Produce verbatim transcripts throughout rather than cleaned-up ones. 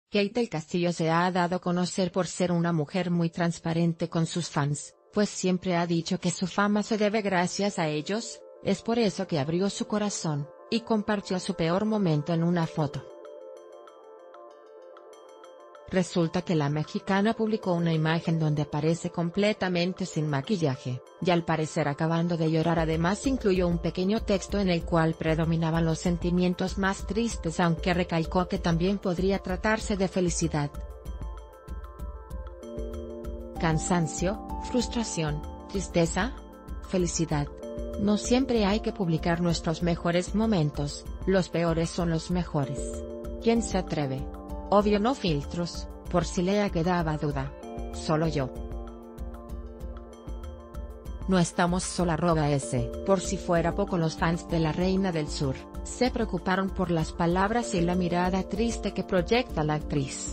Kate del Castillo se ha dado a conocer por ser una mujer muy transparente con sus fans, pues siempre ha dicho que su fama se debe gracias a ellos. Es por eso que abrió su corazón, y compartió su peor momento en una foto. Resulta que la mexicana publicó una imagen donde aparece completamente sin maquillaje, y al parecer acabando de llorar. Además incluyó un pequeño texto en el cual predominaban los sentimientos más tristes, aunque recalcó que también podría tratarse de felicidad. Cansancio, frustración, tristeza, felicidad. No siempre hay que publicar nuestros mejores momentos, los peores son los mejores. ¿Quién se atreve? Obvio no filtros, por si le quedaba duda. Solo yo. No estamos sola. Arroba S. Por si fuera poco, los fans de la Reina del Sur, se preocuparon por las palabras y la mirada triste que proyecta la actriz.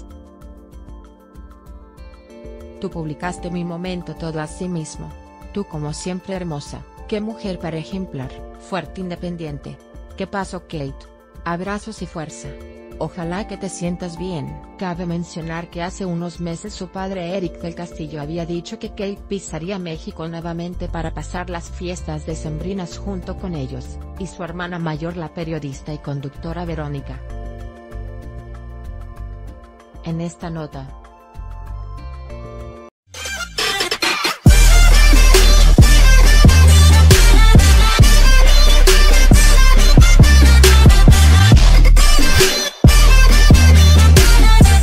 Tú publicaste mi momento todo así mismo. Tú como siempre hermosa, qué mujer para ejemplar, fuerte, independiente. ¿Qué pasó, Kate? Abrazos y fuerza. Ojalá que te sientas bien. Cabe mencionar que hace unos meses su padre Eric del Castillo había dicho que Kate pisaría México nuevamente para pasar las fiestas decembrinas junto con ellos, y su hermana mayor, la periodista y conductora Verónica. En esta nota,